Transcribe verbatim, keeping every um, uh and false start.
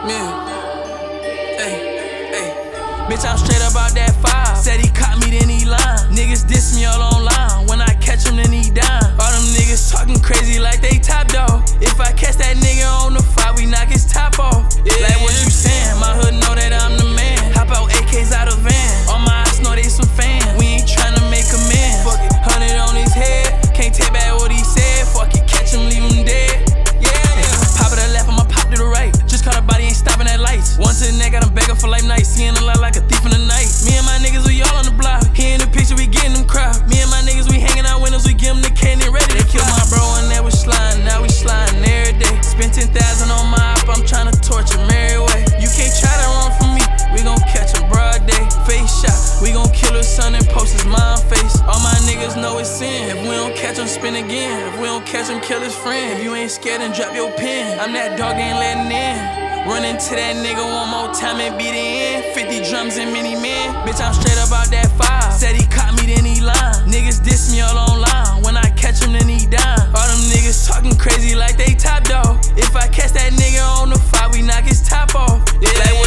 Man. Hey, hey. Bitch, I'm straight up out that five. Said he caught me, then he lying. Niggas diss me all online. When I catch him, then he dying. All them niggas talking crazy like they top dog. If I catch that nigga on the five, we knock his top off. Yeah, like what you saying? My hood know that I'm the man. Hop out A Ks out of van. All my eyes know they some fans. We ain't tryna make a man. Fuck it, hundred on his head. Can't take back what he said. Fuck it, catch him, leave him dead. Yeah, yeah. Pop to the left, I'ma pop to the right. Just caught a body, ain't stopping at lights. One to the neck, got him begging for life night. Seeing a lot like a thief in the night. Me and my niggas, we all on the block. He in the picture, we getting them crowd. Me and my niggas, we hanging out windows, we give them the candy ready to kill my bro, and that was sliding. Now we sliding every day. Spent ten thousand on my op, I'm tryna torture Mary way. You can't try to run from me, we gon' catch him broad day. Face shot, we gon' kill his son and post his mom face. All my niggas know it's sin. If we don't catch him, spin again. If we don't catch him, kill his friend. If you ain't scared, then drop your pen. I'm that dog, ain't letting in. Run into that nigga one more time and beat it in. fifty drums and mini men. Bitch, I'm straight up out that five. Said he caught me, then he lying. Niggas diss me all online. When I catch him, then he dying. All them niggas talking crazy like they top dog. If I catch that nigga on the five, we knock his top off. Yeah, like